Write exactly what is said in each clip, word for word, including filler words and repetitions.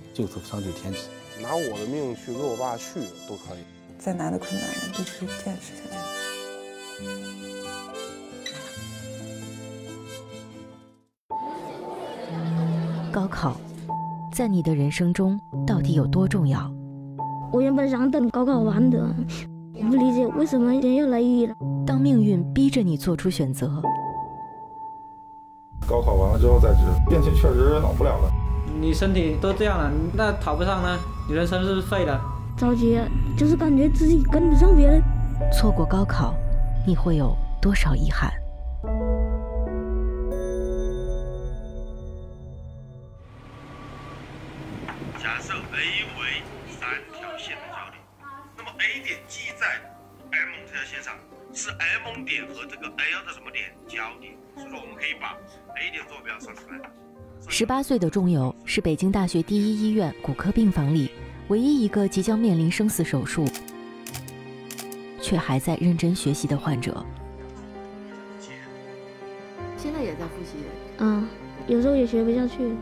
就走上九天去。 拿我的命去给我爸续都可以。 再难的困难也必须坚持下去。 高考，在你的人生中到底有多重要？ 我原本想等高考完的，我不理解为什么人要来医了。 当命运逼着你做出选择， 高考完了之后再治，病情确实好不了了。 你身体都这样了，那考不上呢？你人生是废了。 着急，就是感觉自己跟不上别人。 错过高考，你会有多少遗憾？ 假设 A 为三条线的交点，那么 A 点记在 M 这条线上，是 M 点和这个 L 的什么点交点？所以说我们可以把 A 点坐标算出来。 十八岁的仲友是北京大学第一医院骨科病房里唯一一个即将面临生死手术，却还在认真学习的患者。 现在也在复习。 嗯，有时候也学不下去。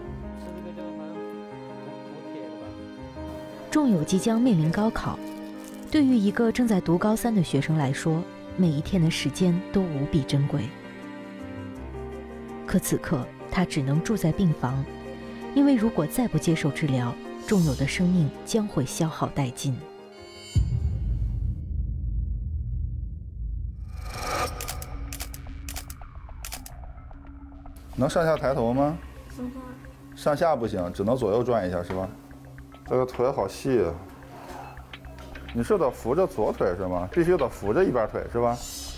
仲友即将面临高考，对于一个正在读高三的学生来说，每一天的时间都无比珍贵。可此刻他只能住在病房，因为如果再不接受治疗，仲友的生命将会消耗殆尽。 能上下抬头吗？上下不行，只能左右转一下，是吧？这个腿好细啊！你是得扶着左腿是吗？必须得扶着一边腿是吧？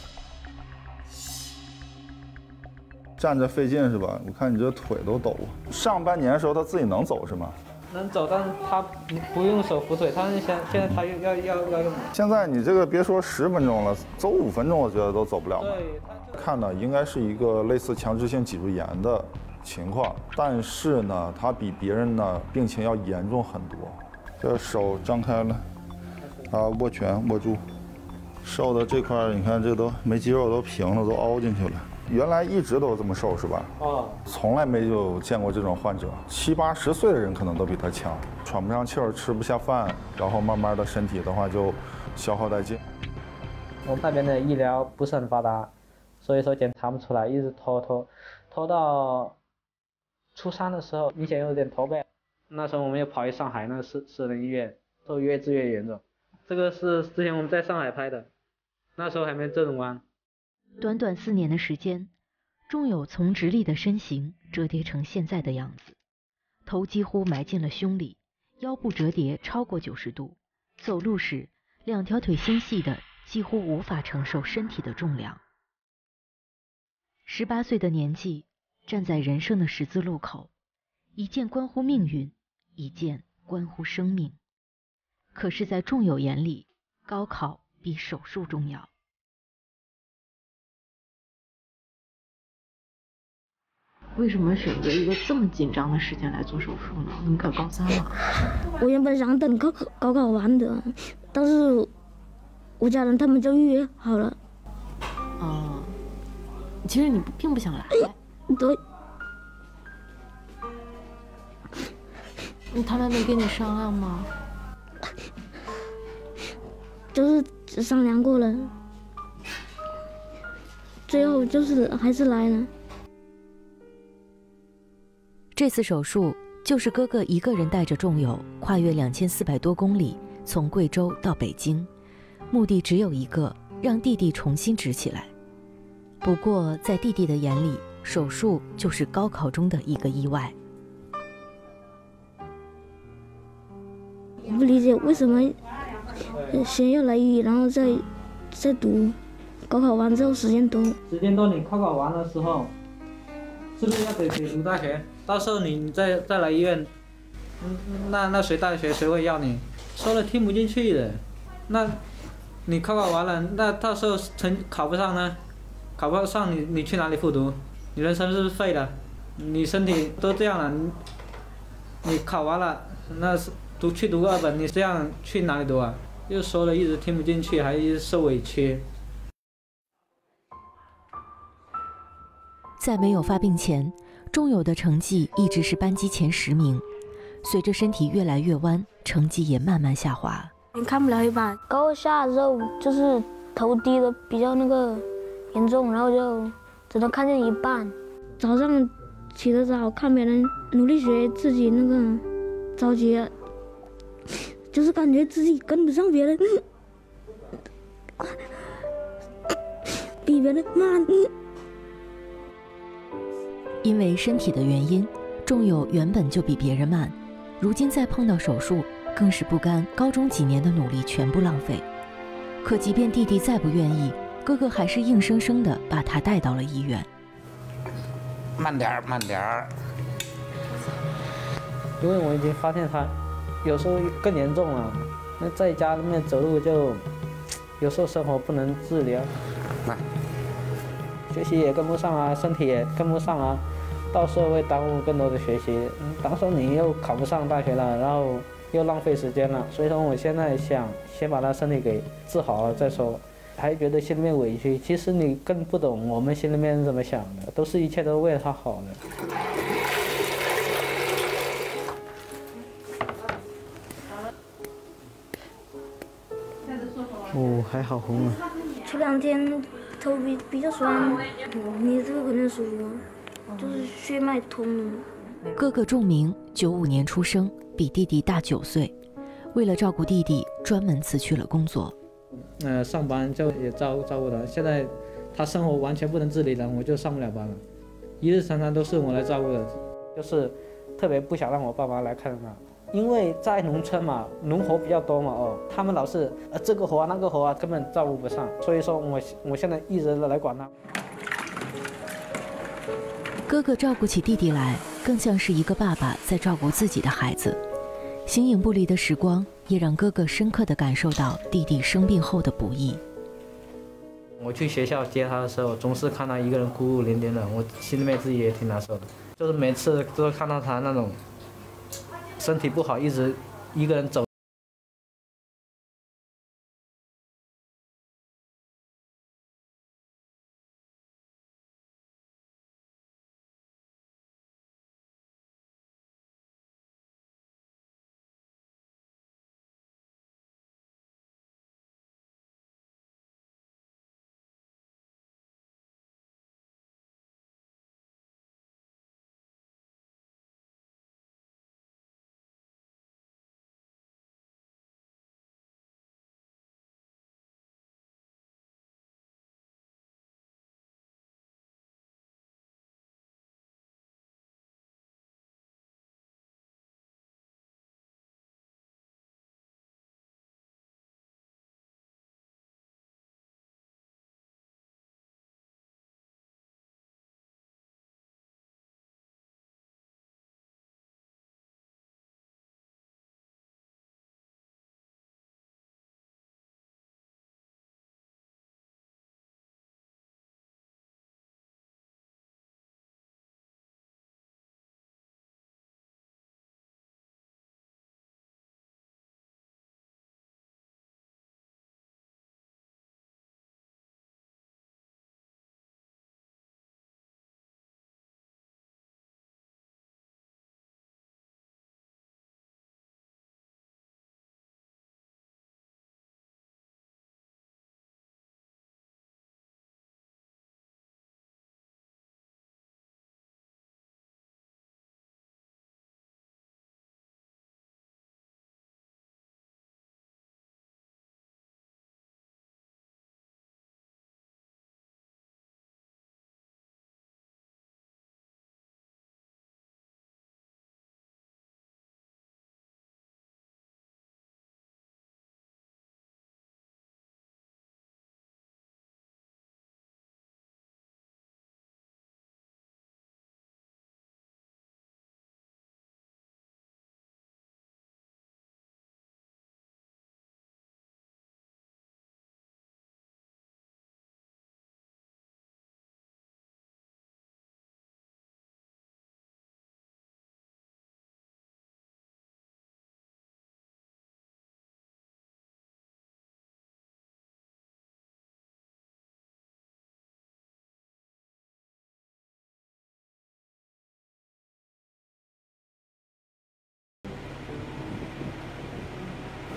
站着费劲是吧？我看你这腿都抖。上半年的时候他自己能走是吗？ 能走，但是他不用手扶腿，他现现在他要要要用。 现在你这个别说十分钟了，走五分钟我觉得都走不了。 对， 看呢应该是一个类似强直性脊柱炎的情况，但是呢，他比别人呢病情要严重很多。这手张开了，啊，握拳握住，瘦的这块你看这都没肌肉都平了，都凹进去了。原来一直都这么瘦是吧？ 哦， 从来没有见过这种患者，七八十岁的人可能都比他强，喘不上气儿，吃不下饭，然后慢慢的身体的话就消耗殆尽。 我们那边的医疗不是很发达，所以说检查不出来，一直拖拖拖到初三的时候，明显有点驼背。那时候我们又跑去上海那个私私人医院，都越治越严重。这个是之前我们在上海拍的，那时候还没这种弯。 短短四年的时间，仲友从直立的身形折叠成现在的样子，头几乎埋进了胸里，腰部折叠超过九十度，走路时两条腿纤细的几乎无法承受身体的重量。十八岁的年纪，站在人生的十字路口，一件关乎命运，一件关乎生命。可是在仲友眼里，高考比手术重要。 为什么选择一个这么紧张的时间来做手术呢？你考高三了。 我原本想等高考高考完的，但是我家人他们就预约好了。 哦，其实你并不想来。 对。 他们没跟你商量吗？ 就是只商量过了，最后就是还是来了。 这次手术就是哥哥一个人带着仲友跨越两千四百多公里，从贵州到北京，目的只有一个，让弟弟重新直起来。不过在弟弟的眼里，手术就是高考中的一个意外。 我不理解为什么先要来医，然后再再读，高考完之后时间多。 时间多，你高考完的时候，是不是要得得读大学？到时候你你再再来医院，嗯，那那谁大学谁会要你？说了听不进去的，那，你高考完了，那到时候成考不上呢？考不上你你去哪里复读？你人生是不是废了？你身体都这样了，你你考完了，那是读去读二本，你这样去哪里读啊？又说了一直听不进去，还一直受委屈。 在没有发病前，仲友的成绩一直是班级前十名。 随着身体越来越弯，成绩也慢慢下滑。 你看不了一半，高二下的时候就是头低的比较那个严重，然后就只能看见一半。早上起得早，看别人努力学，自己那个着急，就是感觉自己跟不上别人，比别人慢。 因为身体的原因，仲友原本就比别人慢，如今再碰到手术，更是不甘高中几年的努力全部浪费。可即便弟弟再不愿意，哥哥还是硬生生地把他带到了医院。 慢点儿，慢点儿。 因为我已经发现他有时候更严重了，那在家里面走路就有时候生活不能自理啊，学习也跟不上啊，身体也跟不上啊，到时候会耽误更多的学习。嗯，到时候你又考不上大学了，然后又浪费时间了。所以说我现在想先把他身体给治好了再说。还觉得心里面委屈，其实你更不懂我们心里面是怎么想的，都是一切都为了他好的。哦，还好红啊！ 前两天头比比较酸，你这个可能属于就是血脉通了。 哥哥仲明，九五年出生，比弟弟大九岁。为了照顾弟弟，专门辞去了工作。 呃，上班就也照照顾他，现在他生活完全不能自理了，我就上不了班了，一日三餐都是我来照顾的，就是特别不想让我爸妈来看他，因为在农村嘛，农活比较多嘛，哦，他们老是呃这个活啊那个活啊，根本照顾不上，所以说我我现在一直来管他。 哥哥照顾起弟弟来，更像是一个爸爸在照顾自己的孩子。形影不离的时光，也让哥哥深刻地感受到弟弟生病后的不易。 我去学校接他的时候，总是看他一个人孤孤零零的，我心里面自己也挺难受的。就是每次都看到他那种身体不好，一直一个人走。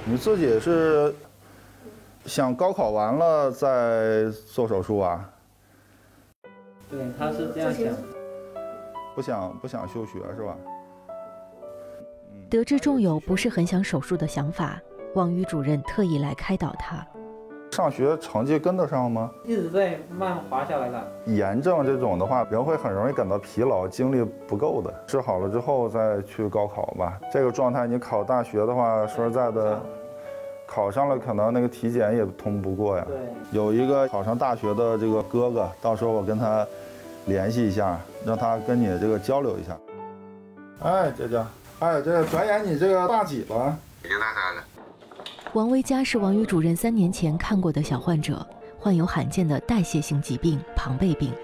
你自己是想高考完了再做手术啊？ 对，他是这样想， 不想不想休学是吧？ 得知仲友不是很想手术的想法，王宇主任特意来开导他。 上学成绩跟得上吗？ 一直在慢滑下来了。 炎症这种的话，人会很容易感到疲劳，精力不够的。治好了之后再去高考吧。这个状态你考大学的话，说实在的，考上了可能那个体检也通不过呀。 对。 有一个考上大学的这个哥哥，到时候我跟他联系一下，让他跟你这个交流一下。哎，姐姐，哎，这转眼你这个大几了？ 已经大三了。 王维佳是王宇主任三年前看过的小患者，患有罕见的代谢性疾病庞贝病。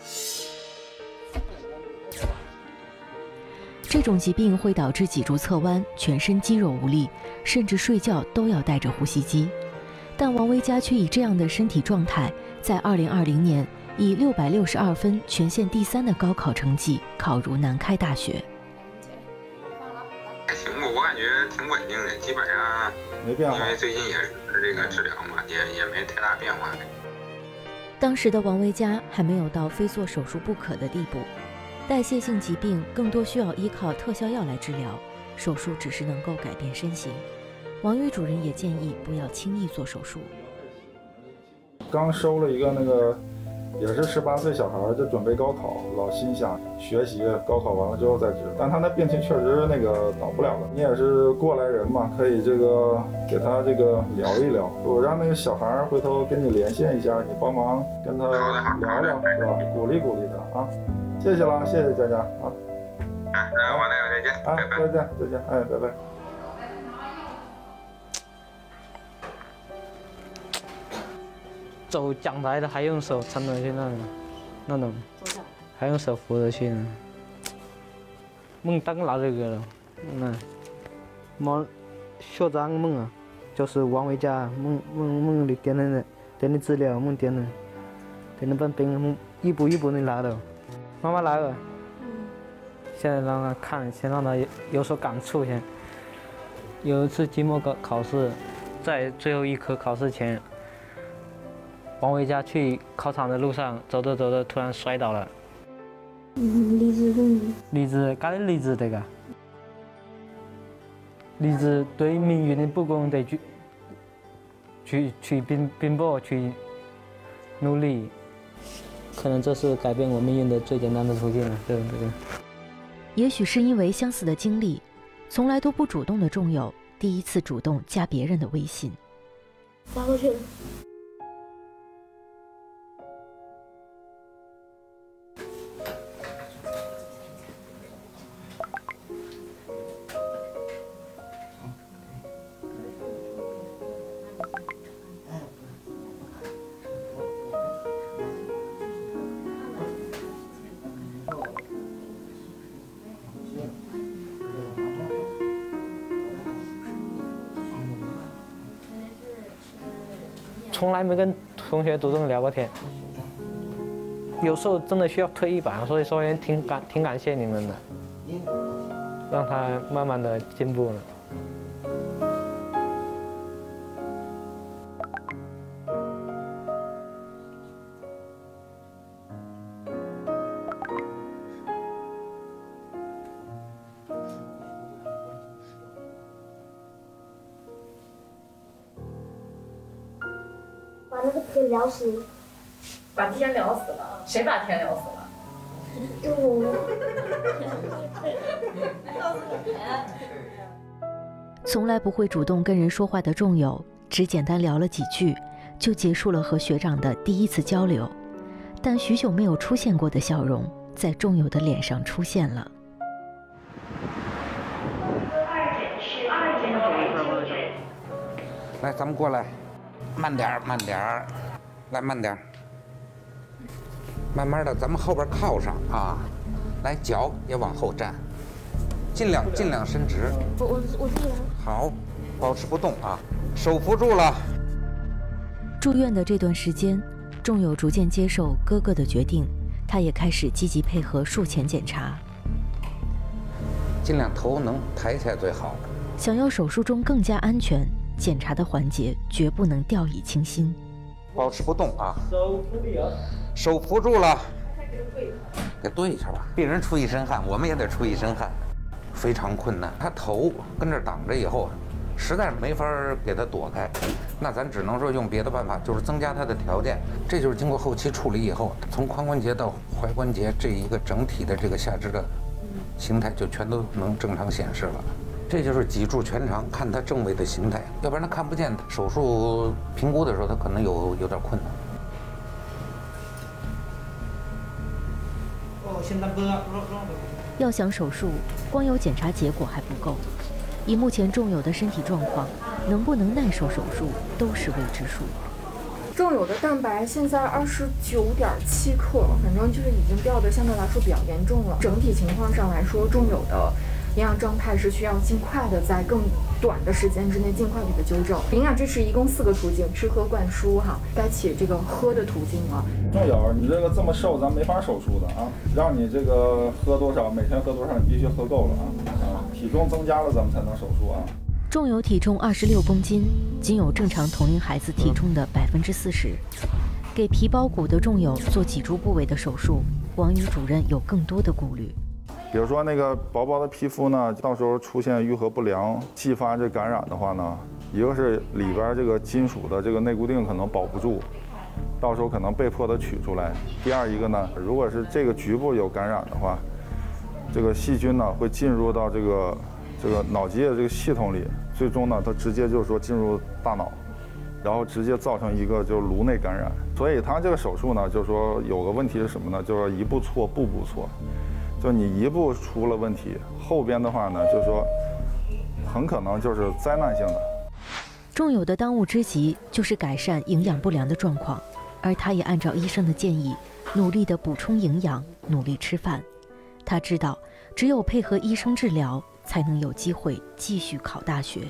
这种疾病会导致脊柱侧弯、全身肌肉无力，甚至睡觉都要带着呼吸机。但王维佳却以这样的身体状态，在二零二零年以六百六十二分全县第三的高考成绩考入南开大学。 还行吧，我感觉挺稳定的，基本上没变化。 因为最近也是这个治疗嘛，也也没太大变化。 当时的王维佳还没有到非做手术不可的地步，代谢性疾病更多需要依靠特效药来治疗，手术只是能够改变身形。王宇主任也建议不要轻易做手术。 刚收了一个那个。也是十八岁小孩，就准备高考，老心想学习，高考完了之后再治。但他那病情确实那个倒不了了。你也是过来人嘛，可以这个给他这个聊一聊。我让那个小孩回头跟你连线一下，你帮忙跟他聊聊，是吧？鼓励鼓励他啊！谢谢了，谢谢佳佳啊！ 啊，那王大夫再见， 啊， 拜拜。 再见再见，哎，拜拜。 走讲台的还用手撑着去那种，那种，还用手扶着去呢。梦当老这个了，那，么，校长梦啊，就是王维佳梦梦梦里点的点的资料，梦点的，点的本病梦一步一步的拿的，妈妈来了，现在让他看，先让他有有所感触先。有一次期末考考试，在最后一科考试前。王维佳去考场的路上，走着走着突然摔倒了。 嗯，荔枝动。 荔枝，干的荔枝这个。荔枝对命运的不公得去去去拼拼搏，去努力。可能这是改变我命运的最简单的途径了，对不对？ 也许是因为相似的经历，从来都不主动的仲友，第一次主动加别人的微信。 发过去了。 从来没跟同学主动聊过天，有时候真的需要推一把，所以说也挺感挺感谢你们的，让他慢慢的进步了。 把那个天聊死， 把天聊死了？谁把天聊死了？ 就我。 从来不会主动跟人说话的仲友，只简单聊了几句，就结束了和学长的第一次交流。但许久没有出现过的笑容，在仲友的脸上出现了。 来，咱们过来。慢点儿，慢点儿，来慢点儿，慢慢的，咱们后边靠上啊，来脚也往后站，尽量尽量伸直。 我我我自己来。 好，保持不动啊，手扶住了。 住院的这段时间，仲友逐渐接受哥哥的决定，他也开始积极配合术前检查， 尽量头能抬起来最好。 想要手术中更加安全。 检查的环节绝不能掉以轻心。 保持不动啊， 手扶住啊， 手扶住了，给对一下吧。病人出一身汗，我们也得出一身汗，非常困难。他头跟这挡着以后，实在是没法给他躲开，那咱只能说用别的办法，就是增加他的条件。这就是经过后期处理以后，从髋关节到踝关节这一个整体的这个下肢的形态就全都能正常显示了。这就是脊柱全长，看他正位的形态，要不然他看不见。手术评估的时候，他可能有有点困难。 哦，现在不知道。 要想手术，光有检查结果还不够。以目前仲友的身体状况，能不能耐受手术都是未知数。 仲友的蛋白现在二十九点七克，反正就是已经掉的相对来说比较严重了。整体情况上来说，仲友的营养状态是需要尽快的在更短的时间之内尽快给它纠正。营养支持一共四个途径：吃喝灌输哈，该起这个喝的途径了。 仲友，你这个这么瘦，咱没法手术的啊！让你这个喝多少，每天喝多少，你必须喝够了啊！啊，体重增加了，咱们才能手术啊。 仲友体重二十六公斤，仅有正常同龄孩子体重的百分之四十。给皮包骨的仲友做脊柱部位的手术，王宇主任有更多的顾虑。 比如说那个薄薄的皮肤呢，到时候出现愈合不良、继发这感染的话呢，一个是里边这个金属的这个内固定可能保不住，到时候可能被迫的取出来。第二一个呢，如果是这个局部有感染的话，这个细菌呢会进入到这个这个脑机的这个系统里，最终呢它直接就是说进入大脑，然后直接造成一个就是颅内感染。所以他这个手术呢，就是说有个问题是什么呢？就是一步错，步步错。就你一步出了问题，后边的话呢，就是说很可能就是灾难性的。 仲友的当务之急就是改善营养不良的状况，而他也按照医生的建议，努力地补充营养，努力吃饭。他知道，只有配合医生治疗，才能有机会继续考大学。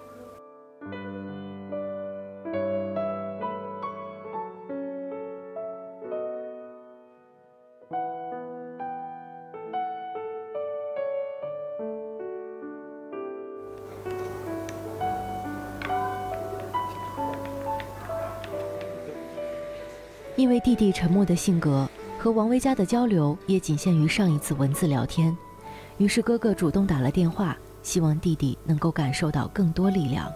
因为弟弟沉默的性格，和王维佳的交流也仅限于上一次文字聊天。于是哥哥主动打了电话，希望弟弟能够感受到更多力量。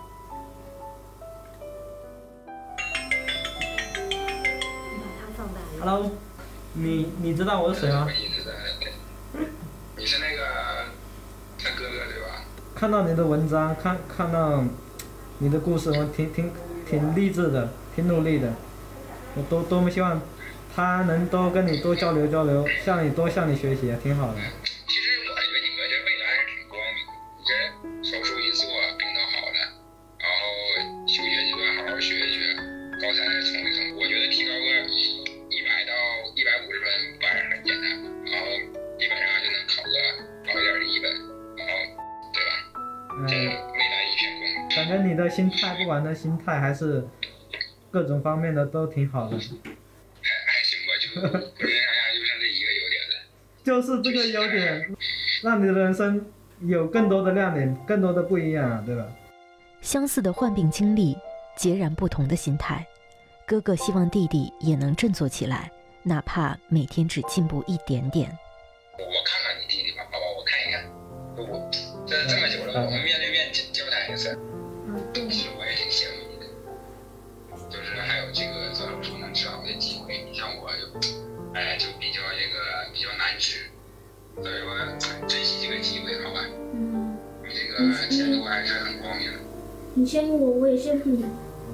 Hello， 你你知道我是谁吗？ 你是那个他哥哥对吧？ 看到你的文章，看看到你的故事，我挺挺挺励志的，挺努力的。我多多么希望他能多跟你多交流交流，向你多向你学习，挺好的。 其实我感觉你们这未来还是挺光明的。你这手术一做，病都好了，然后休学阶段好好学一学，高三再冲一冲。我觉得提高个一百到一百五十分不还是很简单的，然后基本上就能考个高一点的一本，然后对吧？这未来一片光明。 感觉你的心态，不管的心态还是各种方面的都挺好的。 还还行吧，就浑身上下就剩这一个优点了。 就是这个优点，让你的人生有更多的亮点，更多的不一样啊，对吧？ 相似的患病经历，截然不同的心态。哥哥希望弟弟也能振作起来，哪怕每天只进步一点点。 我看看你弟弟吧，好吧，我看一看。我这这么久了，我们面对面交谈一次，其实我也挺羡慕你的。就是还有这个做手术能治好的机会，你像我就，哎，就比较这个比较难治，所以说珍惜这个机会，好吧？嗯。你这个前途还是很光明的。 你羡慕我，我也羡慕你。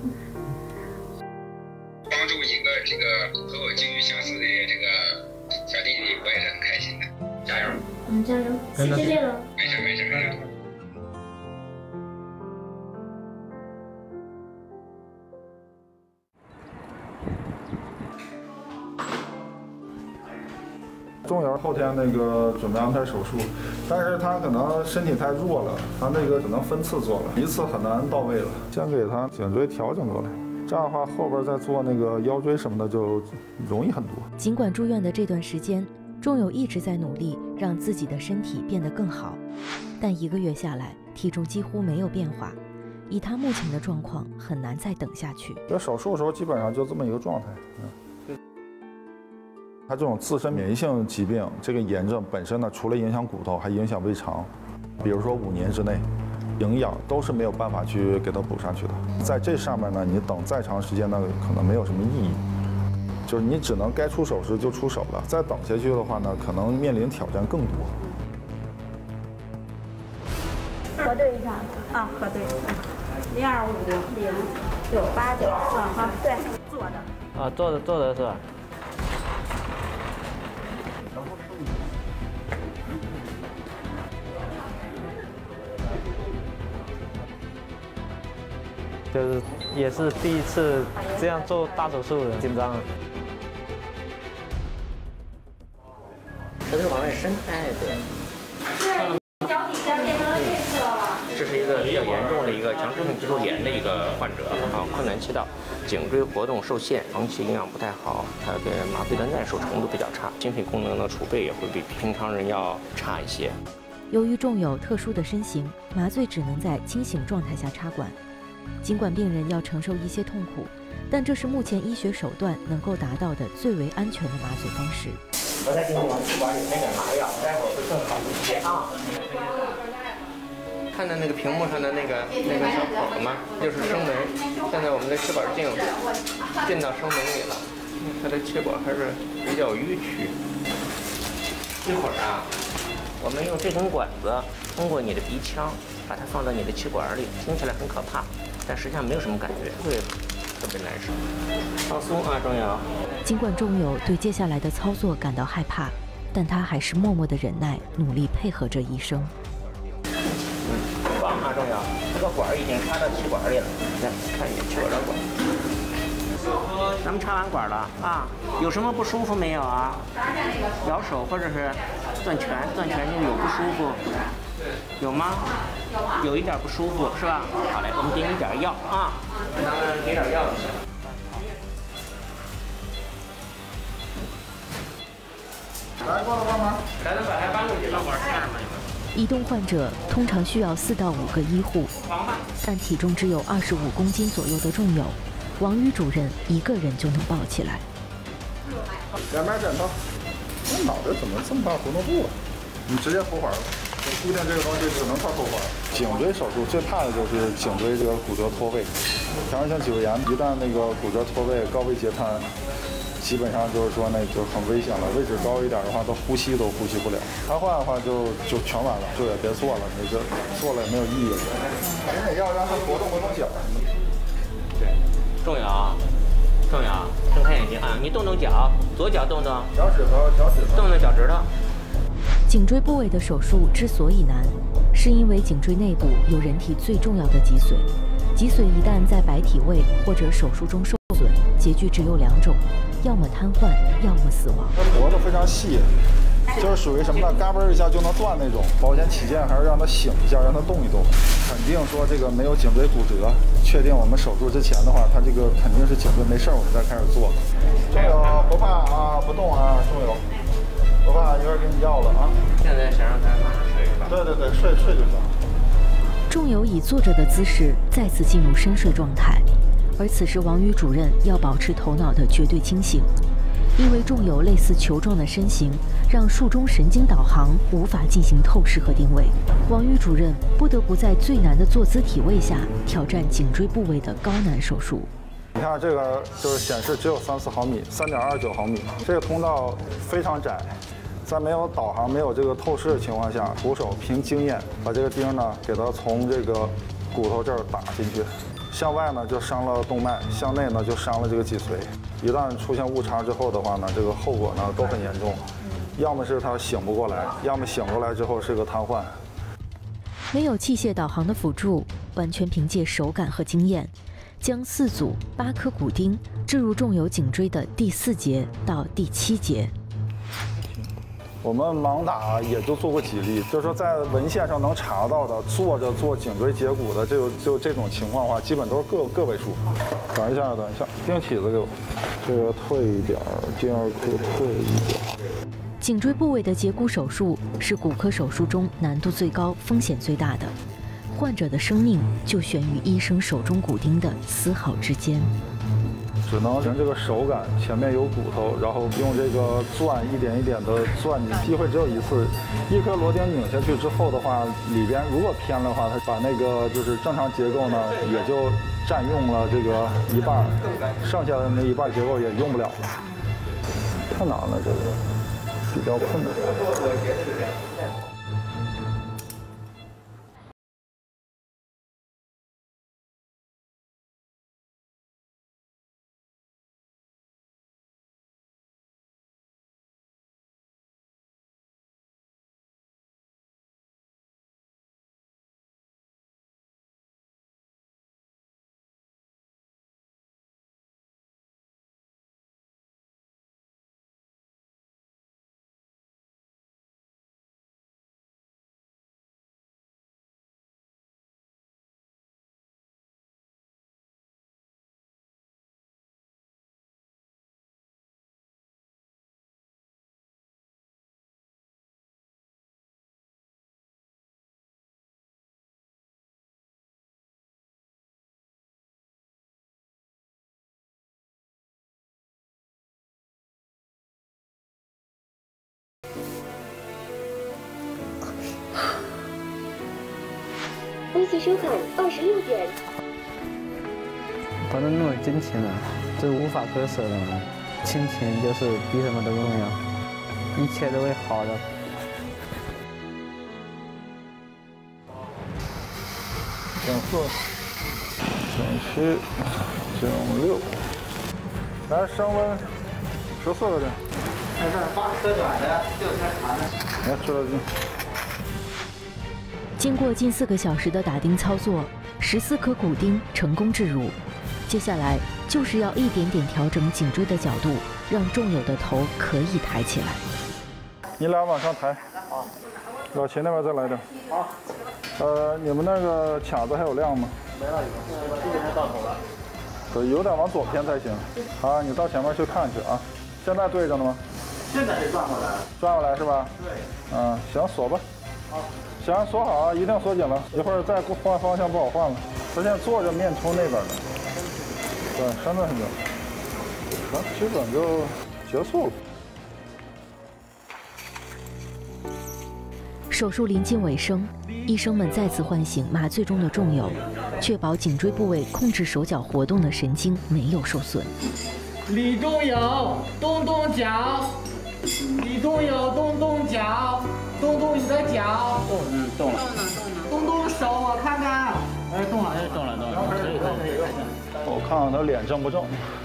帮助一个这个和我境遇相似的这个小弟弟，我也是很开心的。加油！ 嗯，加油！谢谢了。 没事没事没事。 仲友后天那个准备安排手术，但是他可能身体太弱了，他那个只能分次做了，一次很难到位了。先给他颈椎调整过来，这样的话后边再做那个腰椎什么的就容易很多。 尽管住院的这段时间，仲友一直在努力让自己的身体变得更好，但一个月下来，体重几乎没有变化。 以他目前的状况，很难再等下去。 这手术的时候基本上就这么一个状态。嗯，他这种自身免疫性疾病，这个炎症本身呢，除了影响骨头，还影响胃肠。比如说五年之内，营养都是没有办法去给它补上去的。在这上面呢，你等再长时间呢，可能没有什么意义。就是你只能该出手时就出手了，再等下去的话呢，可能面临挑战更多。 核对一下啊，核对，零二五零九八九，啊好，对，坐的。 啊，坐的坐的是吧？就是也是第一次这样做大手术的，紧张。 这是往外伸，哎，对。 脚底下变成了绿色了。 这是一个比较严重的一个强直性脊柱炎的一个患者啊，困难期到，颈椎活动受限，长期营养不太好，他的麻醉的耐受程度比较差，心肺功能的储备也会比平常人要差一些。 由于仲有特殊的身形，麻醉只能在清醒状态下插管。尽管病人要承受一些痛苦，但这是目前医学手段能够达到的最为安全的麻醉方式。 我再给你往气管里喷点麻药，待会儿会更好一些啊。看到那个屏幕上的那个那个小口了吗？就是声门，现在我们的气管镜进到声门里了，它的气管还是比较迂曲。一会儿啊，我们用这根管子通过你的鼻腔，把它放到你的气管里，听起来很可怕，但实际上没有什么感觉，会特别难受。放松啊，仲有。 尽管仲有对接下来的操作感到害怕，但他还是默默的忍耐，努力配合着医生。 放啊，仲有，这个管已经插到气管里了，来看一眼气管导管。咱们插完管了啊，有什么不舒服没有啊？摇手或者是攥拳，攥拳就有不舒服，有吗？有一点不舒服是吧？好嘞，我们给你点药啊，咱们给点药。 来，过来帮忙。 来，咱把它搬过去，让管看着吗？ 移动患者通常需要四到五个医护，但体重只有二十五公斤左右的仲有，王宇主任一个人就能抱起来。 两边枕头，那脑袋怎么这么大活动度啊？你直接托环了，固定这个东西只能靠托环。颈椎手术最怕的就是颈椎这个骨折脱位，强直性脊柱炎一旦那个骨折脱位、高位截瘫，基本上就是说那就很危险了。位置高一点的话，到呼吸都呼吸不了。瘫痪的话就就全完了，就也别做了，你这做了也没有意义了。你得要让他活动活动脚。 对，重要啊。重要，睁开眼睛啊！你动动脚，左脚动动， 脚趾头，脚趾头， 动动脚趾头。 颈椎部位的手术之所以难，是因为颈椎内部有人体最重要的脊髓，脊髓一旦在白体位或者手术中受损，结局只有两种，要么瘫痪，要么死亡。 它脖子非常细，就是属于什么呢？嘎嘣一下就能断那种。保险起见，还是让它醒一下，让它动一动。肯定说这个没有颈椎骨折，确定我们手术之前的话，它这个肯定是颈椎没事儿，我们再开始做。仲有不怕啊，不动啊，仲有不怕，一会儿给你药了啊。 现在想让他马上睡是吧？ 对对对，睡睡就行。 仲有以坐着的姿势再次进入深睡状态，而此时王宇主任要保持头脑的绝对清醒。因为仲有类似球状的身形，让术中神经导航无法进行透视和定位。王宇主任不得不在最难的坐姿体位下挑战颈椎部位的高难手术。 你看这个就是显示只有三四毫米，三点二九毫米，这个通道非常窄，在没有导航、没有这个透视的情况下，徒手凭经验把这个钉呢给它从这个骨头这儿打进去。向外呢就伤了动脉，向内呢就伤了这个脊髓。一旦出现误差之后的话呢，这个后果呢都很严重，要么是他醒不过来，要么醒过来之后是个瘫痪。 没有器械导航的辅助，完全凭借手感和经验，将四组八颗骨钉置入仲有颈椎的第四节到第七节。 我们盲打也就做过几例，就是说在文献上能查到的坐着做颈椎截骨的这种就这种情况的话，基本都是个个位数。等一下，等一下，钉起子给我，这个退一点，第二颗退一点。 颈椎部位的截骨手术是骨科手术中难度最高、风险最大的。 患者的生命就悬于医生手中骨钉的丝毫之间。 只能凭这个手感，前面有骨头，然后用这个钻一点一点的钻进，机会只有一次。一颗螺钉拧下去之后的话，里边如果偏的话，它把那个就是正常结构呢，也就占用了这个一半，剩下的那一半结构也用不了了。太难了，这个比较困难。 微信收看二十六点。 他都那么真情了，这无法割舍的嘛。亲情就是比什么都重要，一切都会好的。 减四、减七、减六，来升温十四个点。 在这儿八颗短的，六颗长的。 来吃了劲。 经过近四个小时的打钉操作，十四颗骨钉成功置入。接下来就是要一点点调整颈椎的角度，让仲友的头可以抬起来。 你俩往上抬。好。老秦那边再来点。好。呃，你们那个卡子还有亮吗？没了，基本上到头了。对，有点往左偏才行。好，你到前面去看去啊。现在对着呢吗？ 现在是转过来了。 转过来是吧？ 对。 嗯，行，锁吧。 好。 行，锁好啊，一定锁紧了。一会儿再换方向不好换了。他现在坐着面冲那边的。对，伸得很紧。行，基本就结束了。 手术临近尾声，医生们再次唤醒麻醉中的仲友，确保颈椎部位控制手脚活动的神经没有受损。 李仲友，动动脚。李仲友，动动脚，动动你的脚。动，嗯，动了。动动手，我看看。哎，动了，哎，动了，动了。可以，可以，可以。 我看看他脸正不正。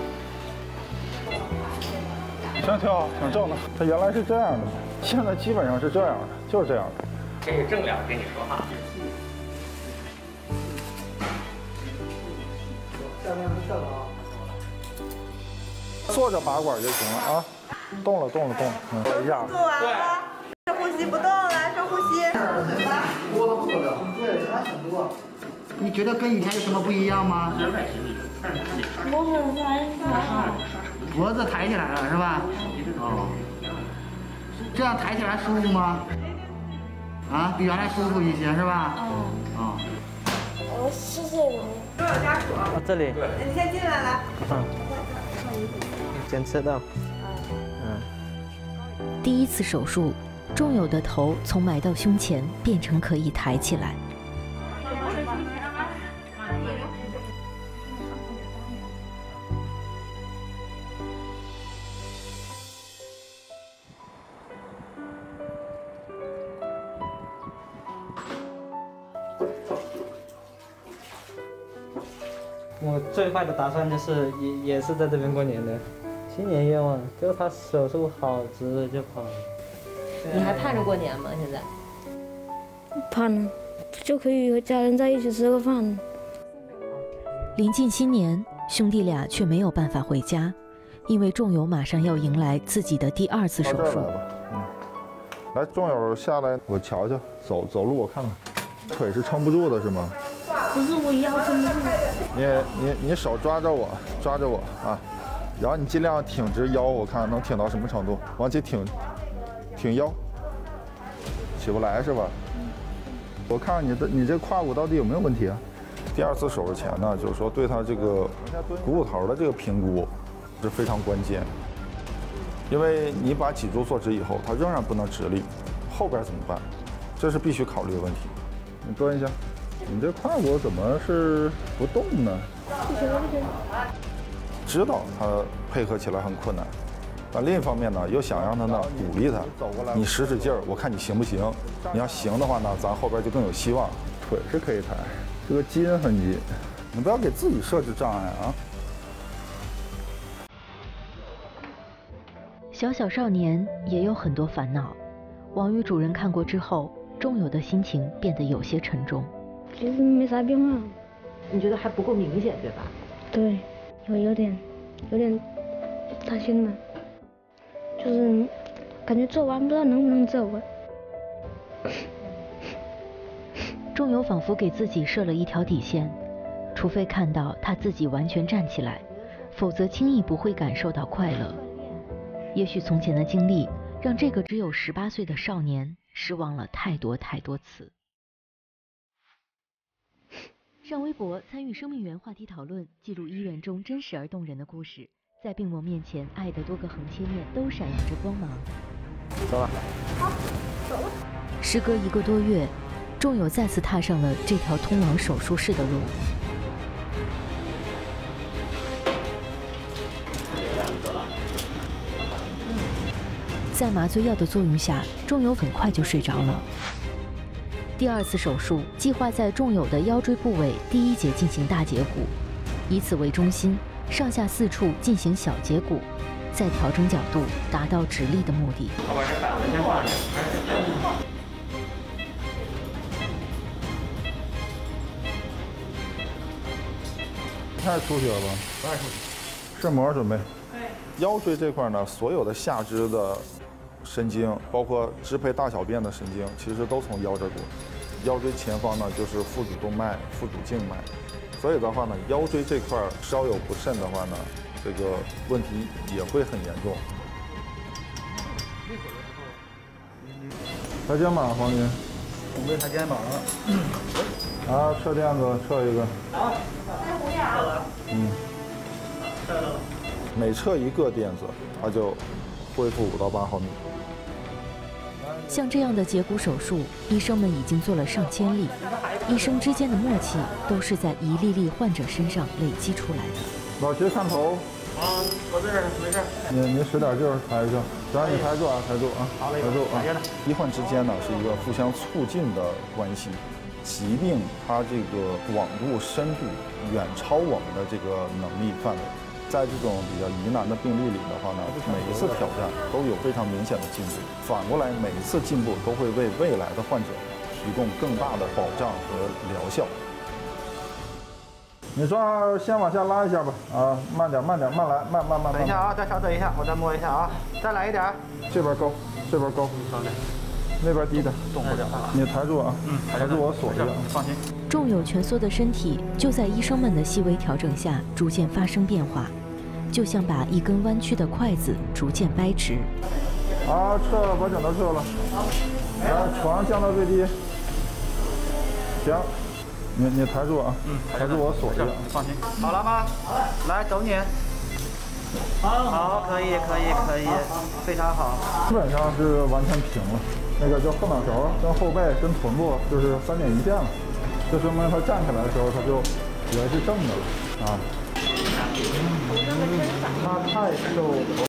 行，挺好，挺正的。他原来是这样的，现在基本上是这样的，就是这样的。 可以正脸跟你说话。 下面是这个啊。 坐着拔管就行了啊。动了，动了，动了。嗯，一下。 做完了，深呼吸，不动，来深呼吸。 多不了，对，差很多。你觉得跟以前有什么不一样吗？ 脖子抬起来了。 脖子抬起来了是吧？哦。这样抬起来舒服吗？啊，比原来舒服一些是吧？ 嗯。 啊。 我试试你。 都有家属。 啊，这里。 哎，你先进来来。 嗯。监测到。 第一次手术，仲友的头从埋到胸前变成可以抬起来。 我最坏的打算就是也也是在这边过年的。新年愿望就他手术好，直着就跑。 你还盼着过年吗？现在？ 盼呢，就可以和家人在一起吃个饭。 临近新年，兄弟俩却没有办法回家，因为仲友马上要迎来自己的第二次手术。 嗯，来，仲友下来，我瞧瞧，走走路我看看，腿是撑不住的是吗？ 不是，我腰撑不住。 你你你手抓着我，抓着我啊！然后你尽量挺直腰，我看能挺到什么程度，往起挺，挺腰，起不来是吧？ 我看看你的你这胯骨到底有没有问题啊？第二次手术前呢，就是说对他这个股骨头的这个评估是非常关键，因为你把脊柱做直以后，它仍然不能直立，后边怎么办？这是必须考虑的问题。你蹲一下，你这胯骨怎么是不动呢？ 不行了，不行。 知道他配合起来很困难。但另一方面呢，又想让他呢鼓励他，你使使劲儿，我看你行不行。你要行的话呢，咱后边就更有希望。腿是可以抬，这个基因很紧，你不要给自己设置障碍啊。 小小少年也有很多烦恼，王宇主任看过之后，仲友的心情变得有些沉重。 其实没啥变化， 你觉得还不够明显，对吧？ 对，有有点，有点担心了。就是感觉做完不知道能不能走啊。 仲友仿佛给自己设了一条底线，除非看到他自己完全站起来，否则轻易不会感受到快乐。也许从前的经历让这个只有十八岁的少年失望了太多太多次。上微博参与生命源话题讨论，记录医院中真实而动人的故事。在病魔面前，爱的多个横切面都闪耀着光芒。 走了。 好，走了。 时隔一个多月，仲友再次踏上了这条通往手术室的路。在麻醉药的作用下，仲友很快就睡着了。第二次手术计划在仲友的腰椎部位第一节进行大截骨，以此为中心，上下四处进行小截骨，再调整角度，达到直立的目的。 我把这板子先放下。 太出血了吧？ 不太出血。 肾膜准备。腰椎这块呢，所有的下肢的神经，包括支配大小便的神经，其实都从腰这过。腰椎前方呢就是腹主动脉、腹主静脉，所以的话呢，腰椎这块稍有不慎的话呢，这个问题也会很严重。抬肩膀，黄军。 准备抬肩膀了。 啊，撤垫子，撤一个。 好，再补点儿。 嗯。每撤一个垫子，它就恢复五到八毫米。 像这样的截骨手术，医生们已经做了上千例，医生之间的默契都是在一例例患者身上累积出来的。 老徐看头。 啊，我这儿没事。 你你使点劲儿抬一下，只要你抬住啊，抬住啊， 好嘞， 抬住啊。医患之间呢是一个互相促进的关系，疾病它这个广度、深度远超我们的这个能力范围。在这种比较疑难的病例里的话呢，每一次挑战都有非常明显的进步。反过来，每一次进步都会为未来的患者提供更大的保障和疗效。你抓，先往下拉一下吧，啊，慢点，慢点，慢来，慢慢慢。 等一下啊，再稍等一下，我再摸一下啊，再来一点。 这边高，这边高，那边低点， 动不了。 你抬住啊，嗯，抬住我锁一下， 放心。 仲友蜷缩的身体就在医生们的细微调整下逐渐发生变化，就像把一根弯曲的筷子逐渐掰直。 啊，撤了，把枕头撤了。来，床降到最低。行。你你抬住啊，嗯，抬住我锁一下， 放心。好了吗？好了，来走你。好，好，可以，可以，可以，非常好。 基本上是完全平了，那个叫后脑勺跟后背跟臀部就是三点一线了，就说明他站起来的时候他就也是正的了啊。他太瘦。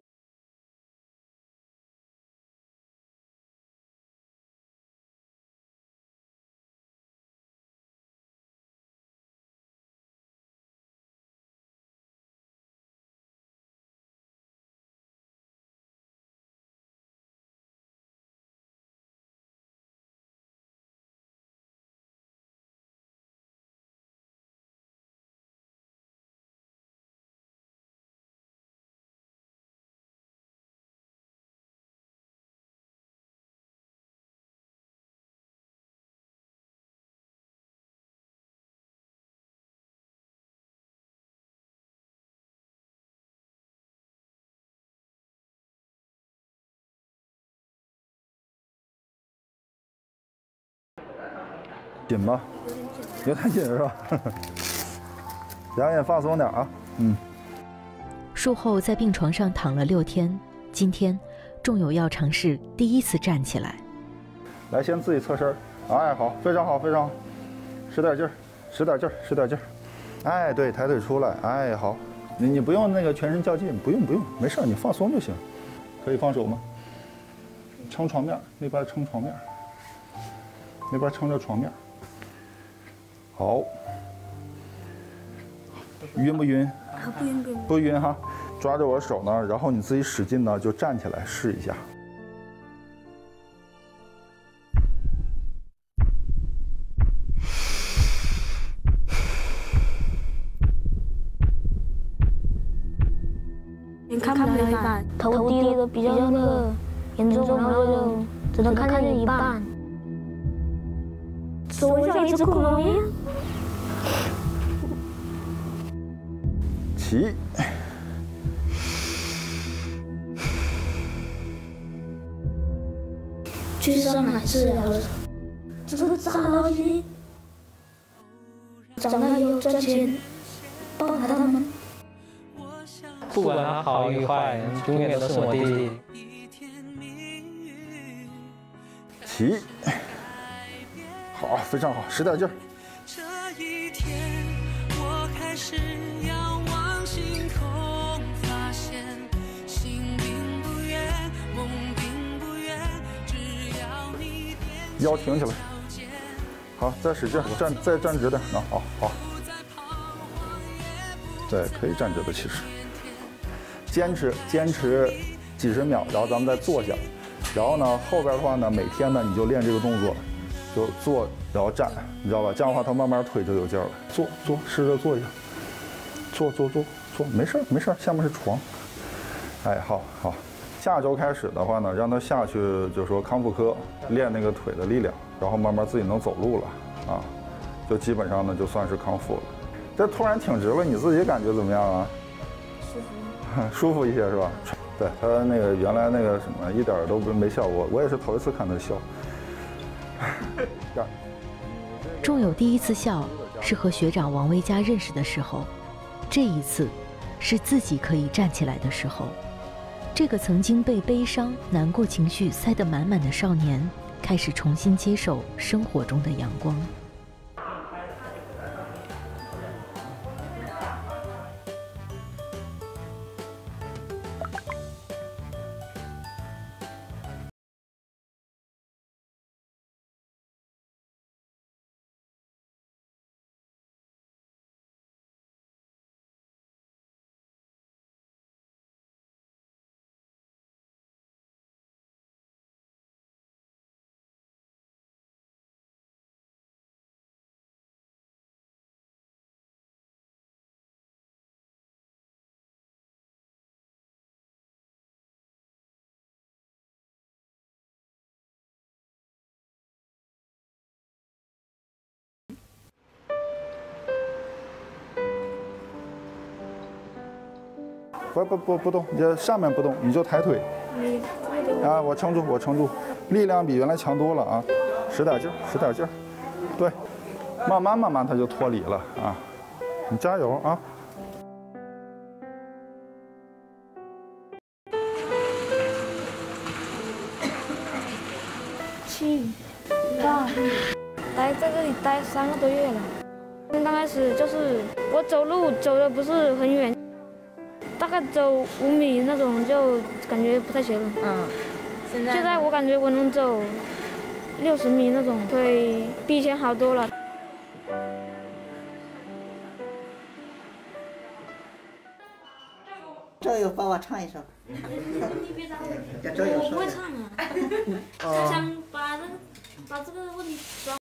紧吗？有点紧是吧？两眼放松点啊。嗯。 术后在病床上躺了六天，今天仲友要尝试第一次站起来。 来，先自己侧身。哎，好，非常好，非常好。使点劲儿，使点劲儿，使点劲儿。哎，对，抬腿出来。哎，好。你你不用那个全身较劲，不用不用，没事，你放松就行。可以放手吗？撑床面，那边撑床面，那边撑着床面。好。晕不晕？ 不晕不晕。 不晕哈。抓着我手呢，然后你自己使劲呢，就站起来试一下。 看不了一半，头低的比较那个严重，然后就只能看见一半。手像一只恐龙一样。 起。 去上海治疗了，这个大老鸡，长大以后赚钱，报答他们。 不管他好与坏，永远都是我弟弟。 起，好，非常好，使点劲儿。 这一天，我开始仰望星空，发现心并不远，梦并不远，只要你点腰挺起来。好，再使劲，站，再站直点，那好好。对，可以站直的，其实。坚持坚持几十秒，然后咱们再坐下，然后呢后边的话呢，每天呢你就练这个动作，就坐然后站，你知道吧？这样的话它慢慢腿就有劲儿了。坐坐，试着坐一下，坐坐坐坐，没事没事，下面是床。哎，好好，下周开始的话呢，让他下去就说康复科练那个腿的力量，然后慢慢自己能走路了啊，就基本上呢就算是康复了。这突然挺直了，你自己感觉怎么样啊？舒服一些是吧？对他那个原来那个什么一点都没笑过，我也是头一次看他笑。 仲友第一次笑是和学长王维佳认识的时候，这一次是自己可以站起来的时候。这个曾经被悲伤、难过情绪塞得满满的少年，开始重新接受生活中的阳光。 不不不不动，你这上面不动，你就抬腿。啊，我撑住，我撑住，力量比原来强多了啊！使点劲儿，使点劲儿，对，慢慢慢慢它就脱离了啊！你加油啊！ 七八，待在这里待三个多月了。刚开始就是我走路走的不是很远。大概走五米那种就感觉不太行了。嗯，现在现在我感觉我能走六十米那种，腿比以前好多了。 周友帮我唱一首。 我不会唱啊，他想把这个把这个问题转。